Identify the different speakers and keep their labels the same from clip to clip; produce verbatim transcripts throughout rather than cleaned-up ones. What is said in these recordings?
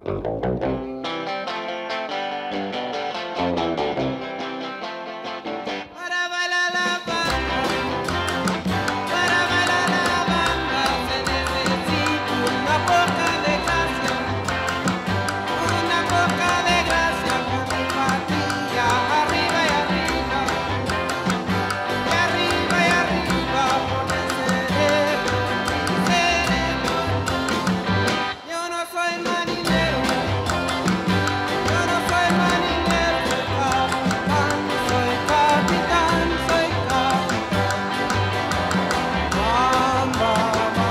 Speaker 1: Para bailar la bamba, para bailar la bamba se necesita una poca de gracia, una poca de gracia con empatía, arriba y arriba, y arriba y arriba por el cerebro, cerebro. Yo no soy marinero, yo no soy marinero, soy capitán, soy capitán, soy capitán. Bamba, bamba,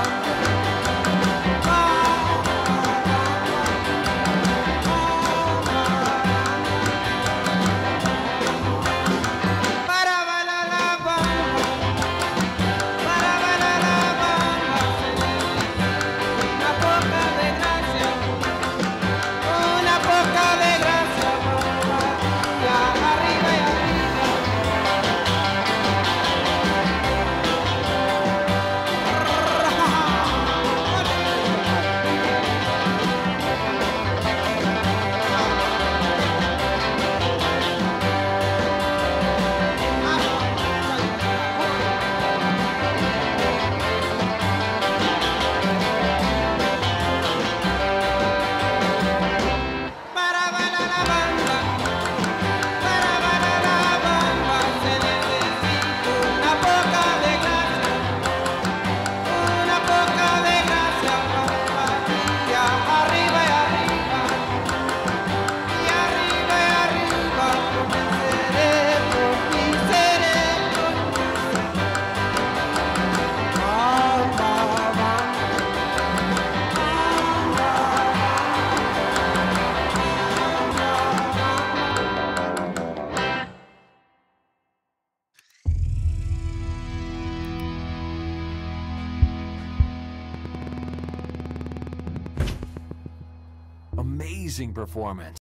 Speaker 1: para bailar la bamba, para bailar la bamba se necesita una poca de gracia, una poca de gracia, y arriba y arriba. Para bailar la bamba, para bailar la bamba se necesita una poca de gracia, una poca de gracia para empatía, arriba y arriba, y arriba y arriba por el cerebro, mi cerebro. Bamba, bamba,
Speaker 2: Amazing performance.